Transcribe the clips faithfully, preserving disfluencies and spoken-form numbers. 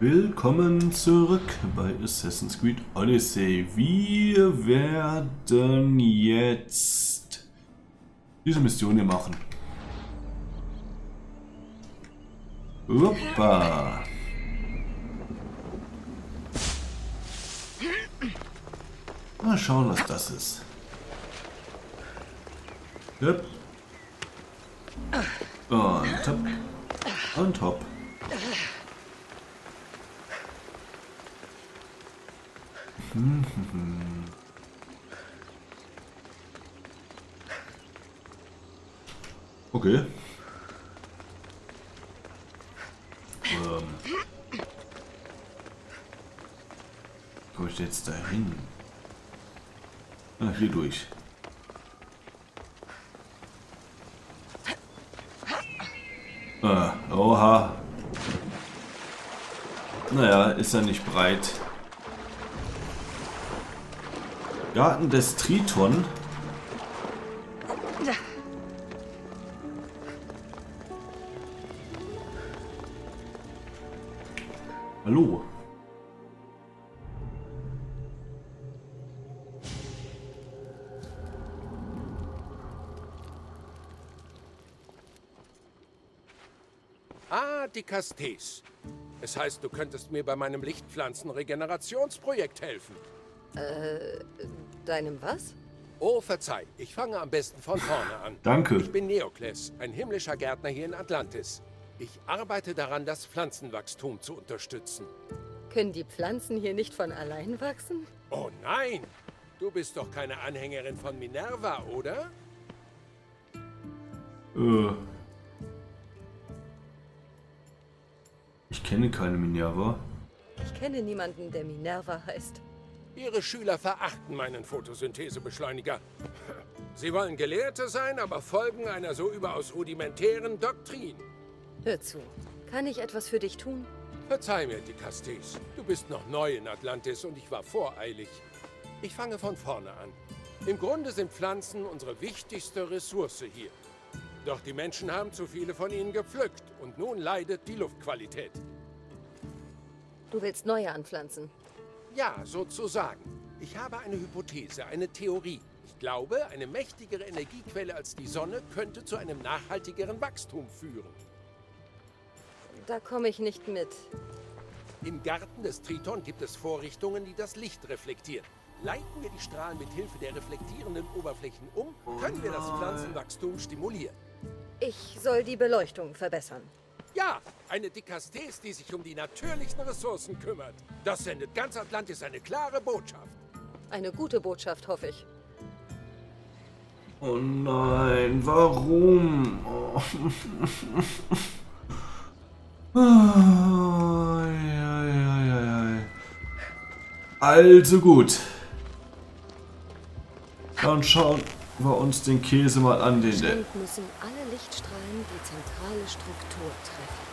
Willkommen zurück bei Assassin's Creed Odyssey. Wir werden jetzt diese Mission hier machen. Hoppa. Mal schauen, was das ist. Hopp. Und hopp. Und hopp. Okay. Ähm. Komme ich jetzt da hin? Ah, hier durch. Ah, oha. Naja, ist ja nicht breit. Garten des Triton. Hallo. Ah, die Castes. Es heißt, du könntest mir bei meinem Lichtpflanzen-Regenerationsprojekt helfen. Äh, deinem was? Oh, verzeih, ich fange am besten von vorne an. Danke. Ich bin Neokles, ein himmlischer Gärtner hier in Atlantis. Ich arbeite daran, das Pflanzenwachstum zu unterstützen. Können die Pflanzen hier nicht von allein wachsen? Oh nein! Du bist doch keine Anhängerin von Minerva, oder? Äh. Ich kenne keine Minerva. Ich kenne niemanden, der Minerva heißt. Ihre Schüler verachten meinen Photosynthesebeschleuniger. Sie wollen Gelehrte sein, aber folgen einer so überaus rudimentären Doktrin. Hör zu. Kann ich etwas für dich tun? Verzeih mir, die Castes. Du bist noch neu in Atlantis und ich war voreilig. Ich fange von vorne an. Im Grunde sind Pflanzen unsere wichtigste Ressource hier. Doch die Menschen haben zu viele von ihnen gepflückt und nun leidet die Luftqualität. Du willst neue anpflanzen? Ja, sozusagen. Ich habe eine Hypothese, eine Theorie. Ich glaube, eine mächtigere Energiequelle als die Sonne könnte zu einem nachhaltigeren Wachstum führen. Da komme ich nicht mit. Im Garten des Triton gibt es Vorrichtungen, die das Licht reflektieren. Leiten wir die Strahlen mit Hilfe der reflektierenden Oberflächen um, können wir das Pflanzenwachstum stimulieren. Ich soll die Beleuchtung verbessern. Ja, eine Dikastes, die sich um die natürlichen Ressourcen kümmert. Das sendet ganz Atlantis eine klare Botschaft. Eine gute Botschaft, hoffe ich. Oh nein, warum? Oh. Oh, ja, ja, ja, ja. Also gut. Dann schauen wir uns den Käse mal an, den der. Bestimmt müssen alle Lichtstrahlen die zentrale Struktur treffen.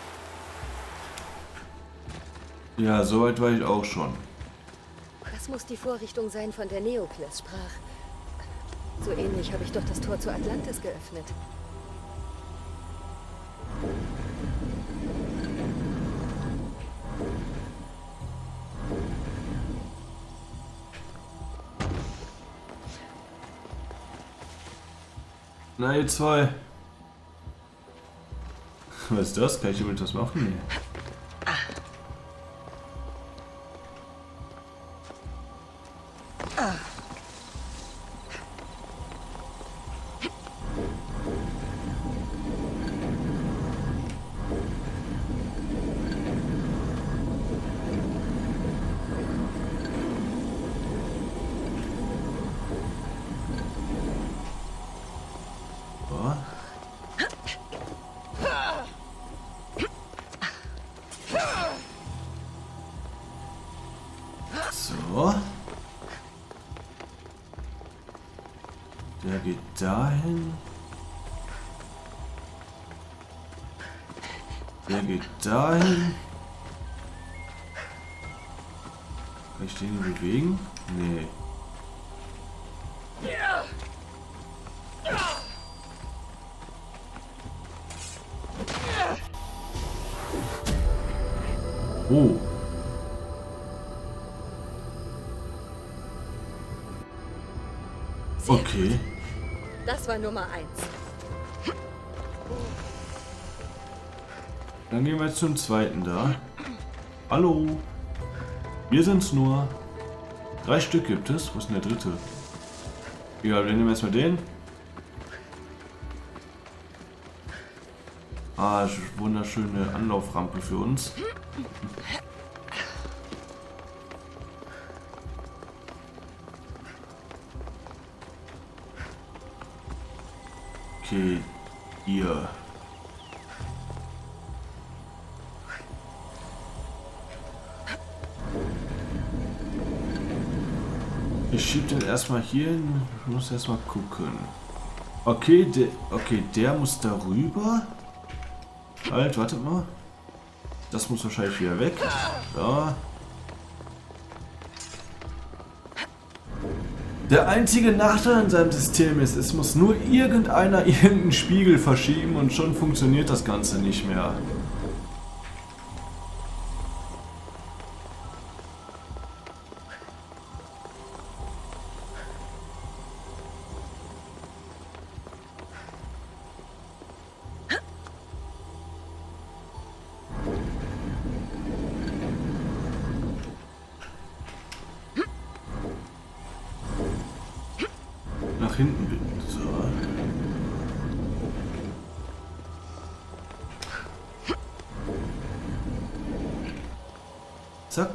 Ja, soweit war ich auch schon. Das muss die Vorrichtung sein, von der Neokles sprach. So ähnlich habe ich doch das Tor zu Atlantis geöffnet. Na, ihr zwei. Was ist das? Kann ich damit was machen? Nee. So. Der geht dahin. Der geht dahin. Kann ich den bewegen? Nee. Oh. Sehr Okay. gut. Das war Nummer eins. Dann gehen wir jetzt zum zweiten da. Hallo. Wir sind's nur. Drei Stück gibt es. Wo ist denn der dritte? Egal, wir nehmen erstmal den. Ah, wunderschöne Anlauframpe für uns. Okay, hier. Ich schieb den erstmal hier hin. Ich muss erstmal gucken. Okay, der, okay, der muss darüber. Halt, wartet mal. Das muss wahrscheinlich wieder weg. Da. Der einzige Nachteil an seinem System ist, es muss nur irgendeiner irgendeinen Spiegel verschieben und schon funktioniert das Ganze nicht mehr. Nach hinten binden. So. Zack.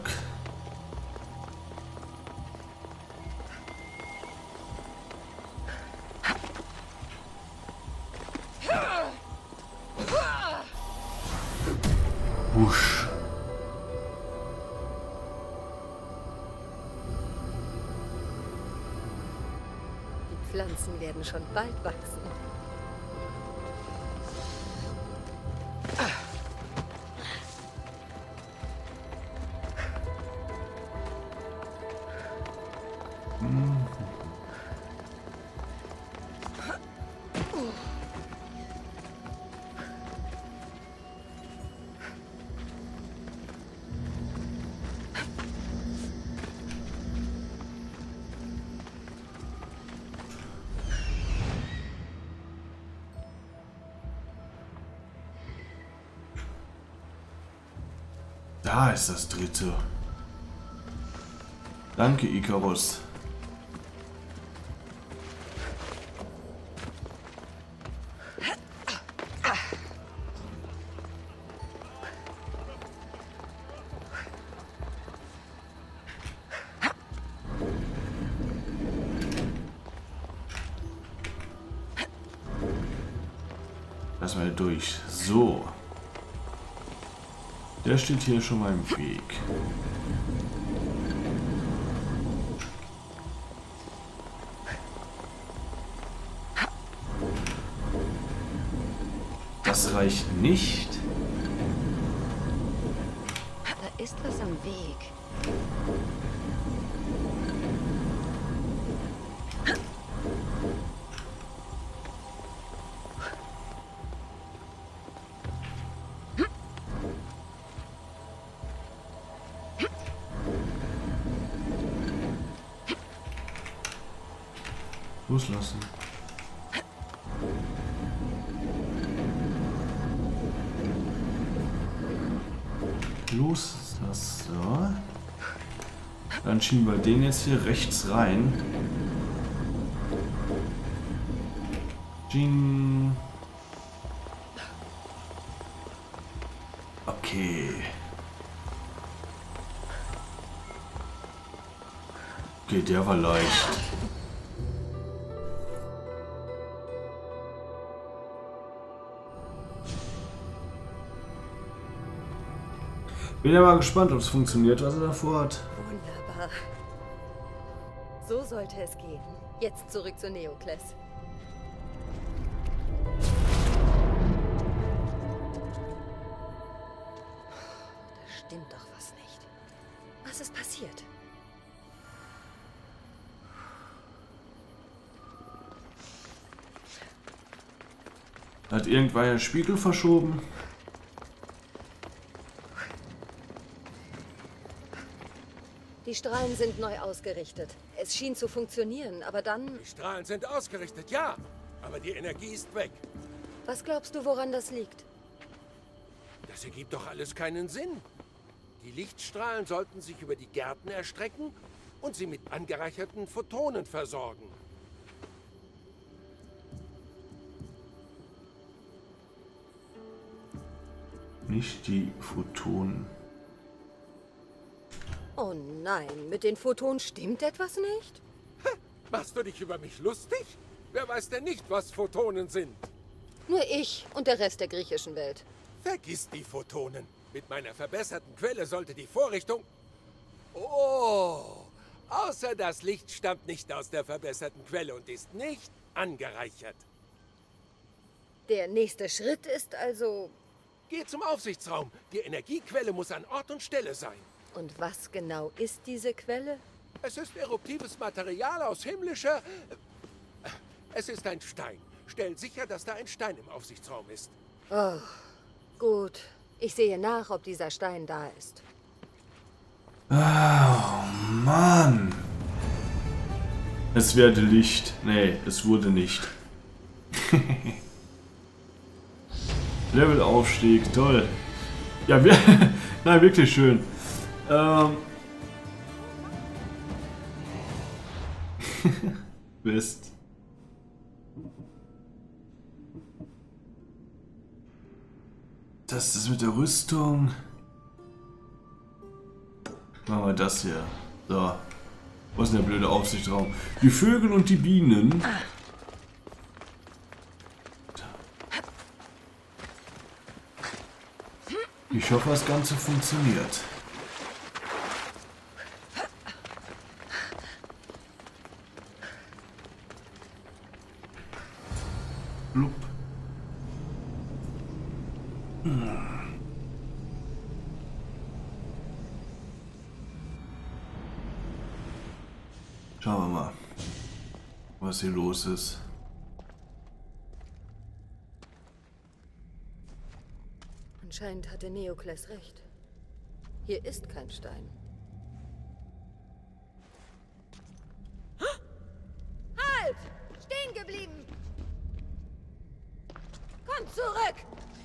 Wusch. Die Pflanzen werden schon bald wachsen. Da ist das dritte. Danke, Icarus. Lass mal durch. So. Der steht hier schon mal im Weg. Das reicht nicht. Da ist was am Weg. Loslassen. Loslassen. So. Dann schieben wir den jetzt hier rechts rein. Jing. Okay. Okay, der war leicht. Bin ja mal gespannt, ob es funktioniert, was er davor hat. Wunderbar. So sollte es gehen. Jetzt zurück zu Neokles. Da stimmt doch was nicht. Was ist passiert? Hat irgendwann den Spiegel verschoben? Die Strahlen sind neu ausgerichtet. Es schien zu funktionieren, aber dann... Die Strahlen sind ausgerichtet, ja. Aber die Energie ist weg. Was glaubst du, woran das liegt? Das ergibt doch alles keinen Sinn. Die Lichtstrahlen sollten sich über die Gärten erstrecken und sie mit angereicherten Photonen versorgen. Nicht die Photonen. Oh nein, mit den Photonen stimmt etwas nicht? Machst du dich über mich lustig? Wer weiß denn nicht, was Photonen sind? Nur ich und der Rest der griechischen Welt. Vergiss die Photonen. Mit meiner verbesserten Quelle sollte die Vorrichtung... Oh, außer das Licht stammt nicht aus der verbesserten Quelle und ist nicht angereichert. Der nächste Schritt ist also... Geh zum Aufsichtsraum. Die Energiequelle muss an Ort und Stelle sein. Und was genau ist diese Quelle? Es ist eruptives Material aus himmlischer... Es ist ein Stein. Stell sicher, dass da ein Stein im Aufsichtsraum ist. Oh, gut. Ich sehe nach, ob dieser Stein da ist. Oh, Mann. Es werde Licht. Nee, es wurde nicht. Levelaufstieg, toll. Ja, wir, nein, wirklich schön. Ähm. Mist. Das ist mit der Rüstung. Machen wir das hier. So. Was ist denn der blöde Aufsichtsraum? Die Vögel und die Bienen. Ich hoffe, das Ganze funktioniert. Blub. Hm. Schauen wir mal, was hier los ist. Anscheinend hatte Neokles recht. Hier ist kein Stein. Halt! Stehen geblieben! Komm zurück!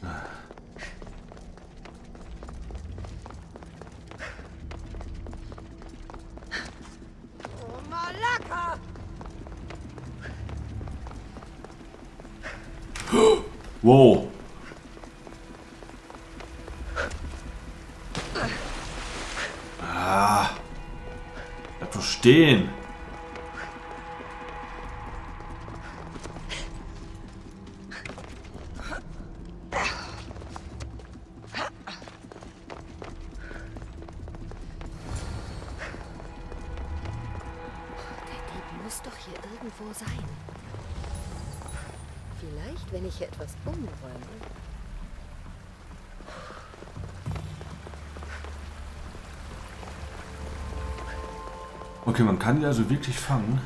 Oh, Malaka! Wow! Ah! Bleib doch stehen! Muss doch hier irgendwo sein. Vielleicht, wenn ich hier etwas umräume. Okay, man kann die also wirklich fangen.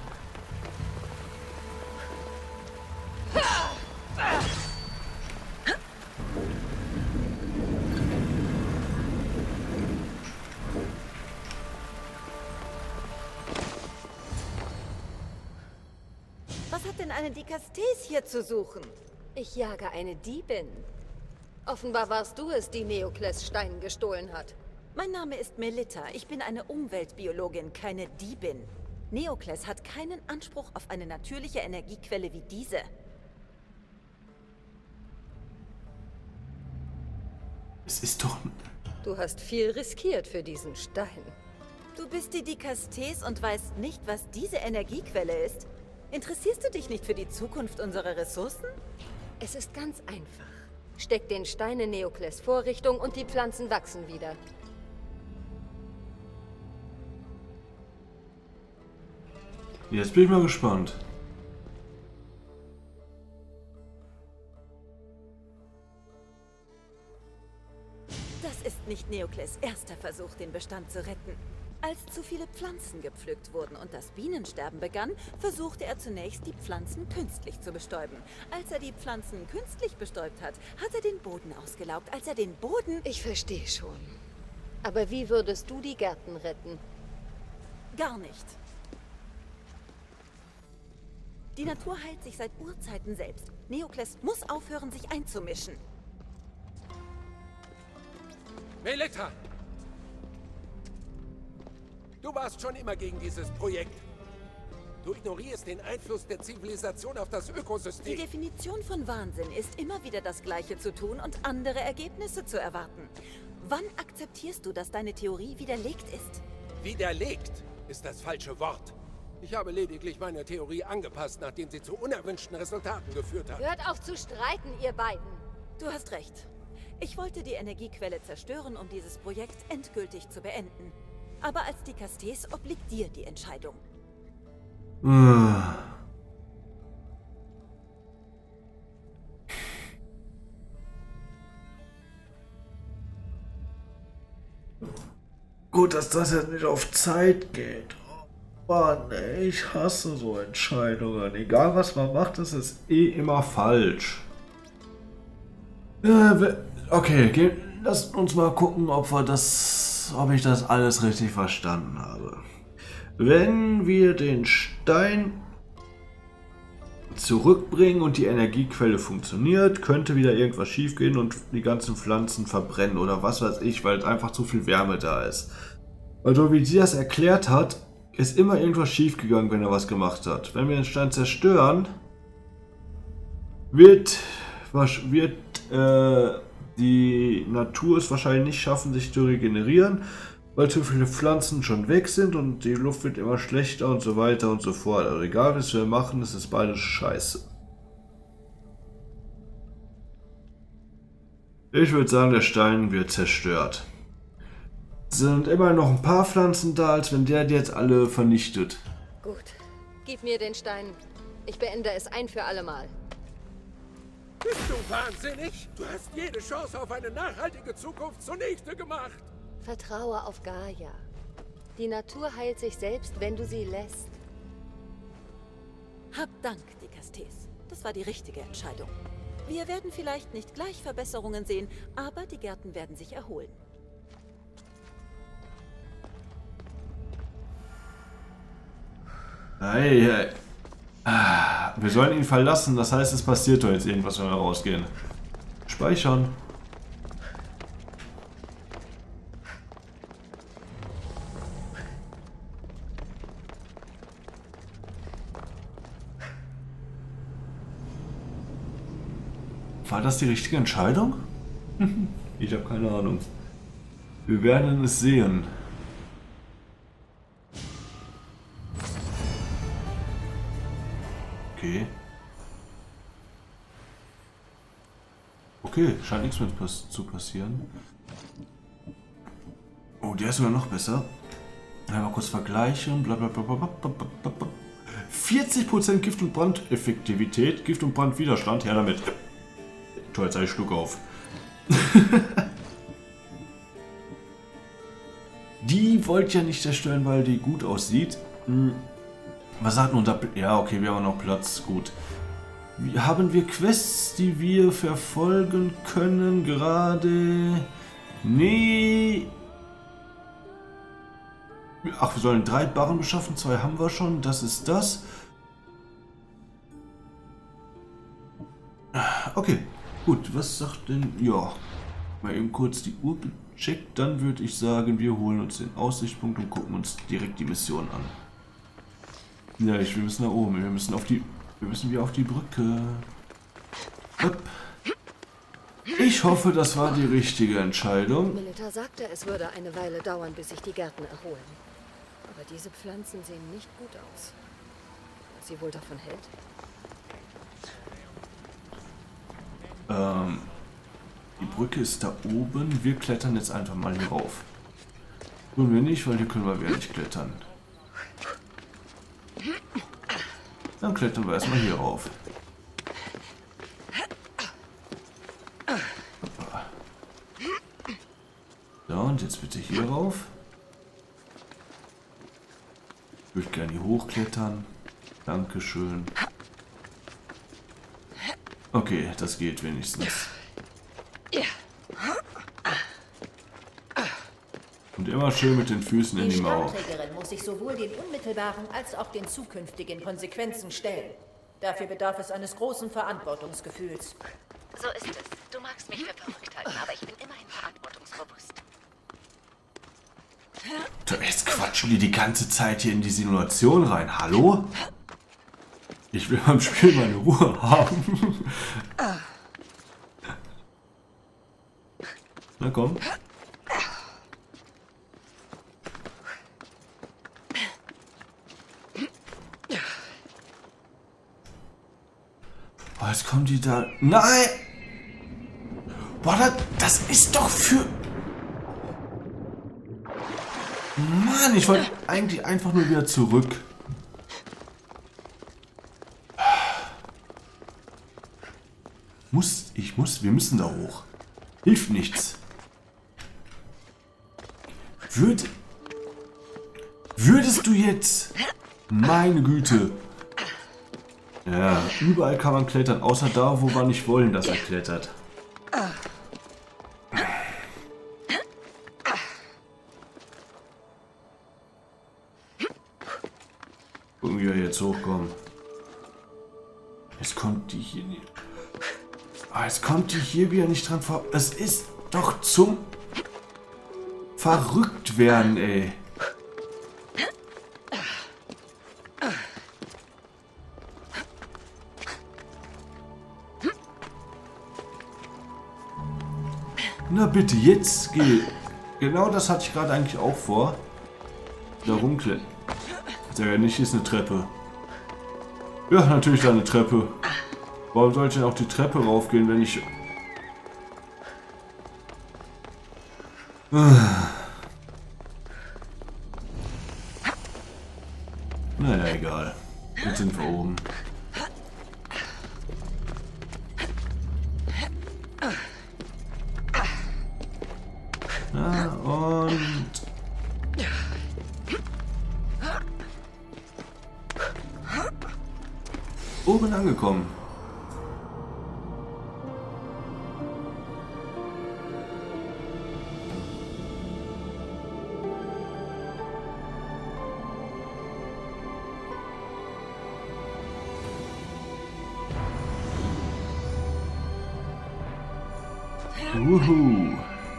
Was hat denn eine Dikastes hier zu suchen? Ich jage eine Diebin. Offenbar warst du es, die Neokles Stein gestohlen hat. Mein Name ist Melitta. Ich bin eine Umweltbiologin, keine Diebin. Neokles hat keinen Anspruch auf eine natürliche Energiequelle wie diese. Es ist doch... Du hast viel riskiert für diesen Stein. Du bist die Dikastes und weißt nicht, was diese Energiequelle ist? Interessierst du dich nicht für die Zukunft unserer Ressourcen? Es ist ganz einfach. Steck den Stein in Neokles Vorrichtung und die Pflanzen wachsen wieder. Jetzt bin ich mal gespannt. Das ist nicht Neokles erster Versuch, den Bestand zu retten. Als zu viele Pflanzen gepflückt wurden und das Bienensterben begann, versuchte er zunächst, die Pflanzen künstlich zu bestäuben. Als er die Pflanzen künstlich bestäubt hat, hat er den Boden ausgelaugt. Als er den Boden... Ich verstehe schon. Aber wie würdest du die Gärten retten? gar nicht. Die Natur heilt sich seit Urzeiten selbst. Neokles muss aufhören, sich einzumischen. Melita! Du warst schon immer gegen dieses Projekt. Du ignorierst den Einfluss der Zivilisation auf das Die Ökosystem. Definition von Wahnsinn ist, immer wieder das Gleiche zu tun und andere Ergebnisse zu erwarten. Wann akzeptierst du, dass deine Theorie widerlegt ist? Widerlegt ist das falsche Wort. Ich habe lediglich meine Theorie angepasst, nachdem sie zu unerwünschten Resultaten geführt hat. Hört auf zu streiten, ihr beiden. Du hast recht. Ich wollte die Energiequelle zerstören, um dieses Projekt endgültig zu beenden. Aber als Dikastes obliegt dir die Entscheidung. Gut, dass das jetzt nicht auf Zeit geht. Oh Mann, ey, ich hasse so Entscheidungen. Egal was man macht, das ist eh immer falsch. Äh, okay, geh, lasst uns mal gucken, ob wir das, ob ich das alles richtig verstanden habe. Wenn wir den Stein zurückbringen und die Energiequelle funktioniert, könnte wieder irgendwas schief gehen und die ganzen Pflanzen verbrennen oder was weiß ich, weil einfach zu viel Wärme da ist. Also wie sie das erklärt hat, ist immer irgendwas schief gegangen, wenn er was gemacht hat. Wenn wir den Stein zerstören, wird, wird äh, die Natur es wahrscheinlich nicht schaffen, sich zu regenerieren, weil zu viele Pflanzen schon weg sind und die Luft wird immer schlechter und so weiter und so fort. Also egal, was wir machen, es ist beides scheiße. Ich würde sagen, der Stein wird zerstört. Es sind immer noch ein paar Pflanzen da, als wenn der die jetzt alle vernichtet. Gut, gib mir den Stein. Ich beende es ein für alle Mal. Bist du wahnsinnig? Du hast jede Chance auf eine nachhaltige Zukunft zunichte gemacht. Vertraue auf Gaia. Die Natur heilt sich selbst, wenn du sie lässt. Hab Dank, Dikastes. Das war die richtige Entscheidung. Wir werden vielleicht nicht gleich Verbesserungen sehen, aber die Gärten werden sich erholen. Hey, hey. Wir sollen ihn verlassen, das heißt, es passiert doch jetzt irgendwas, wenn wir rausgehen. Speichern. War das die richtige Entscheidung? Ich habe keine Ahnung. Wir werden es sehen. Okay. Okay, scheint nichts mehr pass zu passieren. Oh, der ist sogar noch besser. Mal kurz vergleichen. Blablabla. vierzig Prozent Gift- und Brandeffektivität, Gift- und Brandwiderstand. Her damit. Toll, jetzt habe ich Schluck auf. Die wollte ja nicht zerstören, weil die gut aussieht. Hm. Was sagt nun da? Ja, okay, wir haben noch Platz. Gut. Haben wir Quests, die wir verfolgen können? Gerade. Nee. Ach, wir sollen drei Barren beschaffen. Zwei haben wir schon. Das ist das. Okay. Gut, was sagt denn... Ja, mal eben kurz die Uhr gecheckt, dann würde ich sagen, wir holen uns den Aussichtspunkt und gucken uns direkt die Mission an. Ja, ich, wir müssen nach oben, wir müssen auf die... Wir müssen wieder auf die Brücke. Hopp. Ich hoffe, das war die richtige Entscheidung. Melita sagte, es würde eine Weile dauern, bis sich die Gärten erholen. Aber diese Pflanzen sehen nicht gut aus. Was sie wohl davon hält? Ähm, die Brücke ist da oben. Wir klettern jetzt einfach mal hier rauf. Tun wir nicht, weil hier können wir wieder nicht klettern. Dann klettern wir erstmal hier rauf. So, und jetzt bitte hier rauf. Ich würde gerne hier hochklettern. Dankeschön. Okay, das geht wenigstens. Und immer schön mit den Füßen in Die die Mauer. Stammträgerin muss sich sowohl den unmittelbaren als auch den zukünftigen Konsequenzen stellen. Dafür bedarf es eines großen Verantwortungsgefühls. So ist es. Du magst mich für verrückt halten, aber ich bin immerhin verantwortungsbewusst. Jetzt quatschen die die ganze Zeit hier in die Simulation rein. Hallo? Ich will beim Spiel meine Ruhe haben. Na komm. Oh, jetzt kommen die da. Nein! Boah, das, das ist doch für... Mann, ich wollte eigentlich einfach nur wieder zurück. Muss, ich muss, wir müssen da hoch. Hilft nichts. Würd, würdest du jetzt... Meine Güte. Ja, überall kann man klettern, außer da, wo wir nicht wollen, dass er klettert. Gucken, wie wir jetzt hochkommen. Jetzt kommt die hier nicht. Ah, jetzt kommt die hier wieder nicht dran vor. Es ist doch zum verrückt werden, ey. Na bitte, jetzt geh. Genau das hatte ich gerade eigentlich auch vor. Da rumklettern. Ja, nicht, ist eine Treppe. Ja, natürlich da eine Treppe. Warum soll ich denn auch die Treppe raufgehen, wenn ich... Naja, egal. Jetzt sind wir oben. Na, und... Oben angekommen. Wuhu.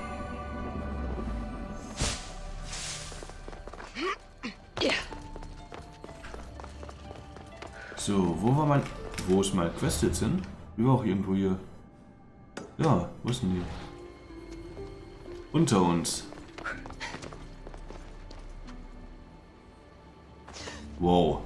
So, wo war mein... Wo ist meine Quest jetzt hin? Die war auch irgendwo hier. Ja, wo ist denn die? Unter uns. Wow.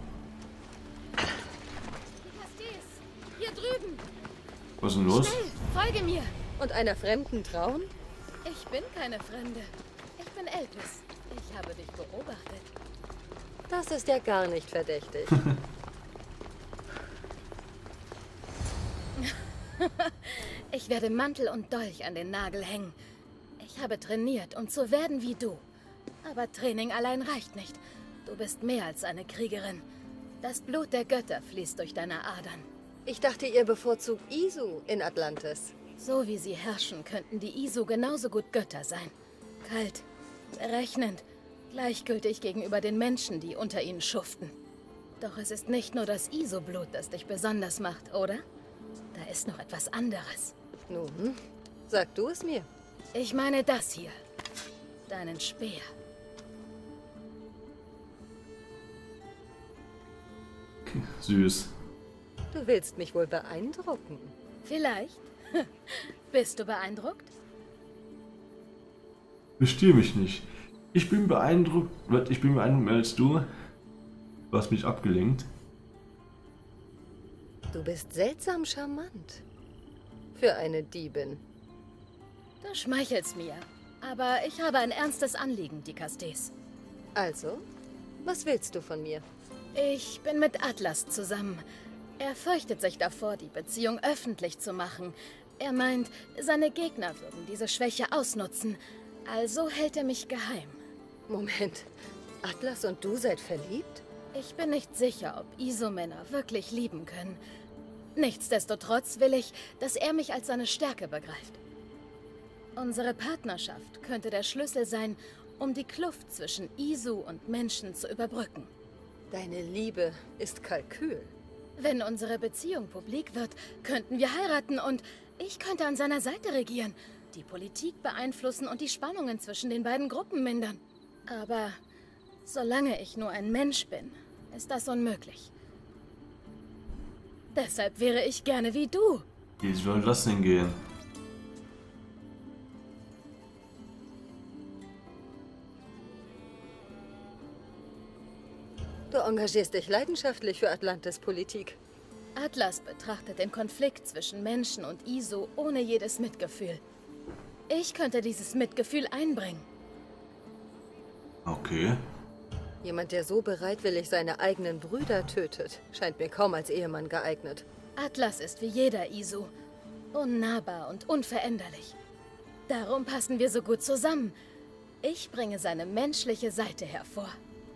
Hier drüben. Was ist denn los? Schnell, folge mir. Und einer Fremden trauen? Ich bin keine Fremde. Ich bin Elpis. Ich habe dich beobachtet. Das ist ja gar nicht verdächtig. Ich werde Mantel und Dolch an den Nagel hängen. Ich habe trainiert, um zu werden wie du. Aber Training allein reicht nicht. Du bist mehr als eine Kriegerin. Das Blut der Götter fließt durch deine Adern. Ich dachte, ihr bevorzugt Isu in Atlantis. So wie sie herrschen, könnten die Isu genauso gut Götter sein. Kalt, berechnend, gleichgültig gegenüber den Menschen, die unter ihnen schuften. Doch es ist nicht nur das Isu-Blut, das dich besonders macht, oder? Da ist noch etwas anderes. Nun, sag du es mir. Ich meine das hier. Deinen Speer. Süß. Du willst mich wohl beeindrucken. Vielleicht. Bist du beeindruckt? Bestier mich nicht. Ich bin beeindruckt. Ich bin beeindruckt mehr als du. Du hast mich abgelenkt. Du bist seltsam charmant. Für eine Diebin. Du schmeichelst mir. Aber ich habe ein ernstes Anliegen, Dikastes. Also, was willst du von mir? Ich bin mit Atlas zusammen. Er fürchtet sich davor, die Beziehung öffentlich zu machen. Er meint, seine Gegner würden diese Schwäche ausnutzen. Also hält er mich geheim. Moment, Atlas und du seid verliebt? Ich bin nicht sicher, ob Isu-Männer wirklich lieben können. Nichtsdestotrotz will ich, dass er mich als seine Stärke begreift. Unsere Partnerschaft könnte der Schlüssel sein, um die Kluft zwischen Isu und Menschen zu überbrücken. Deine Liebe ist Kalkül. Wenn unsere Beziehung publik wird, könnten wir heiraten und ich könnte an seiner Seite regieren, die Politik beeinflussen und die Spannungen zwischen den beiden Gruppen mindern. Aber solange ich nur ein Mensch bin, ist das unmöglich. Deshalb wäre ich gerne wie du. Wie soll das denn gehen? Du engagierst dich leidenschaftlich für Atlantis Politik. Atlas betrachtet den Konflikt zwischen Menschen und Isu ohne jedes Mitgefühl. Ich könnte dieses Mitgefühl einbringen. Okay. Jemand, der so bereitwillig seine eigenen Brüder tötet, scheint mir kaum als Ehemann geeignet. Atlas ist wie jeder Isu. Unnahbar und unveränderlich. Darum passen wir so gut zusammen. Ich bringe seine menschliche Seite hervor.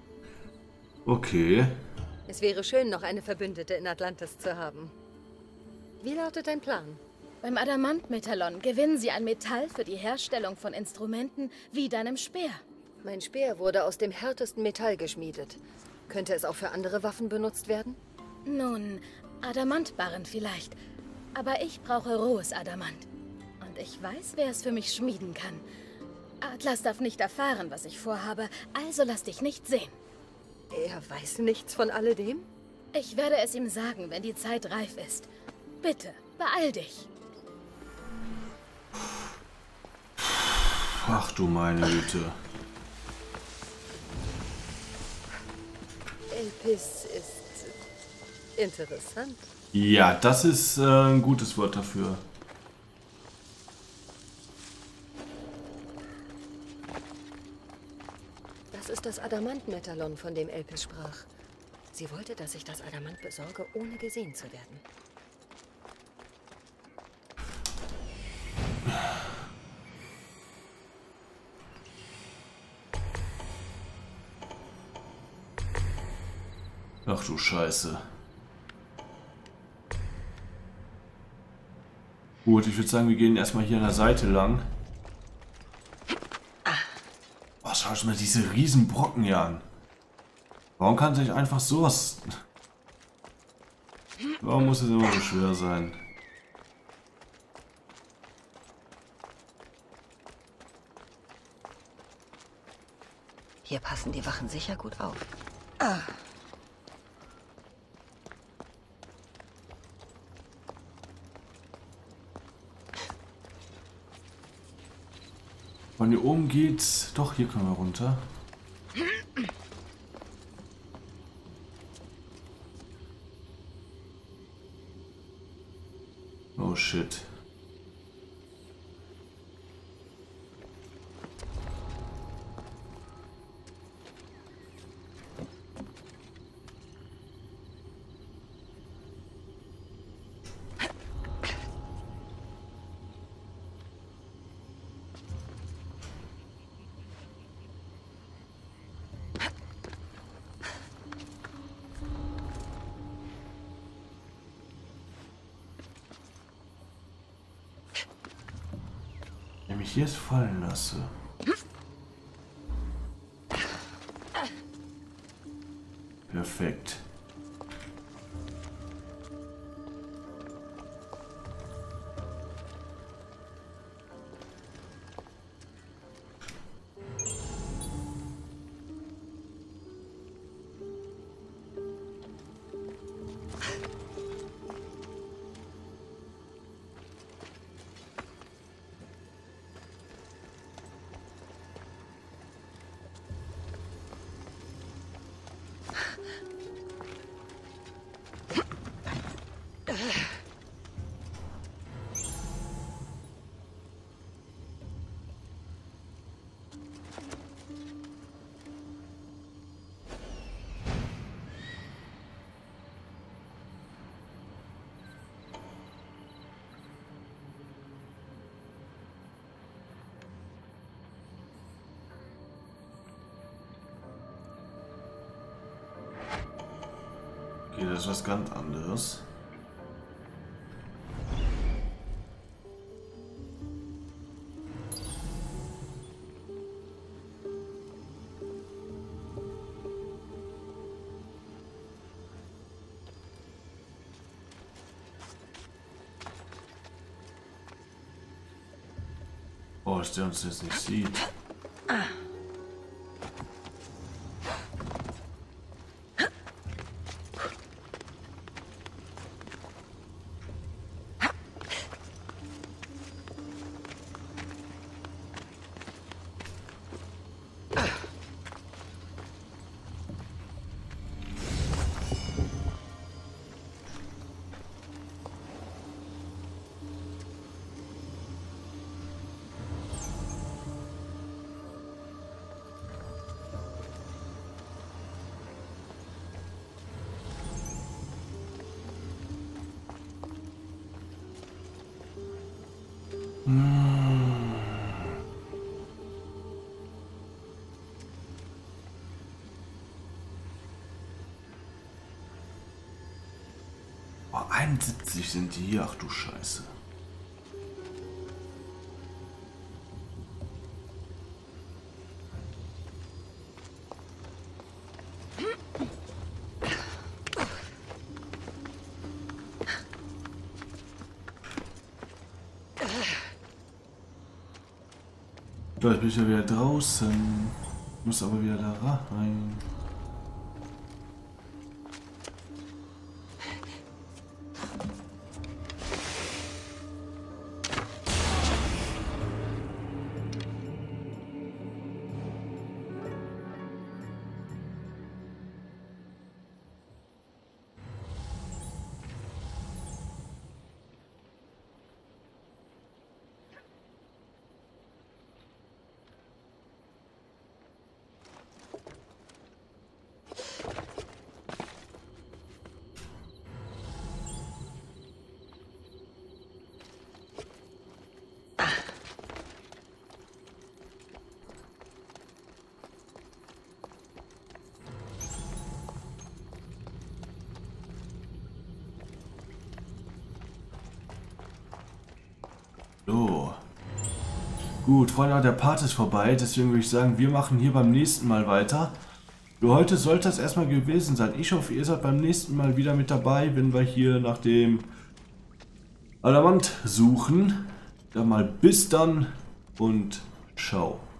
Okay. Es wäre schön, noch eine Verbündete in Atlantis zu haben. Wie lautet dein Plan? Beim Adamant-Metallon gewinnen sie ein Metall für die Herstellung von Instrumenten wie deinem Speer. Mein Speer wurde aus dem härtesten Metall geschmiedet. Könnte es auch für andere Waffen benutzt werden? Nun, Adamantbarren vielleicht. Aber ich brauche rohes Adamant. Und ich weiß, wer es für mich schmieden kann. Atlas darf nicht erfahren, was ich vorhabe, also lass dich nicht sehen. Er weiß nichts von alledem? Ich werde es ihm sagen, wenn die Zeit reif ist. Bitte, beeil dich. Ach du meine Güte. Elpis ist interessant. Ja, das ist äh, ein gutes Wort dafür. Das ist das Adamant-Metallon, von dem Elpis sprach. Sie wollte, dass ich das Adamant besorge, ohne gesehen zu werden. Ach du Scheiße. Gut, ich würde sagen, wir gehen erstmal hier an der Seite lang. Oh, schau mal diese riesen Brocken hier an. Warum kann es nicht einfach sowas... Warum muss es immer so schwer sein? Hier passen die Wachen sicher gut auf. Ah. Von hier oben geht's... Doch, hier können wir runter. Oh shit. Wenn ich mich jetzt fallen lasse. Perfekt. Okay, das ist was ganz anderes. dass der uns jetzt nicht sieht. Oh, einundsiebzig sind die hier, ach du Scheiße. So, jetzt bin ich ja wieder draußen. Muss aber wieder da rein. So. Gut, Freunde, der Part ist vorbei, deswegen würde ich sagen, wir machen hier beim nächsten Mal weiter. Für heute sollte das erstmal gewesen sein. Ich hoffe, ihr seid beim nächsten Mal wieder mit dabei, wenn wir hier nach dem Adamant suchen. Dann mal bis dann und ciao.